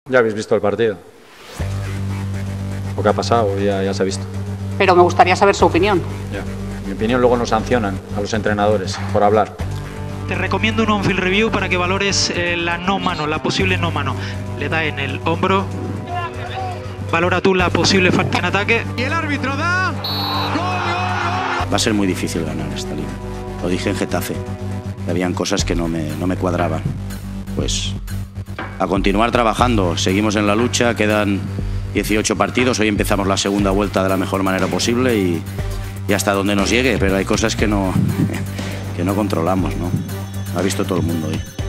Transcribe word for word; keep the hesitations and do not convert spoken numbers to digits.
Ya habéis visto el partido. Lo que ha pasado ya, ya se ha visto. Pero me gustaría saber su opinión. Ya. En mi opinión, luego nos sancionan a los entrenadores por hablar. Te recomiendo un on-field review para que valores eh, la no mano, la posible no mano. Le da en el hombro. Valora tú la posible falta en ataque. Y el árbitro da... Va a ser muy difícil ganar esta liga. Lo dije en Getafe. Habían cosas que no me, no me cuadraban. Pues a continuar trabajando. Seguimos en la lucha. Quedan dieciocho partidos. Hoy empezamos la segunda vuelta de la mejor manera posible y, y hasta donde nos llegue. Pero hay cosas que no, que no controlamos, ¿no? Lo ha visto todo el mundo hoy.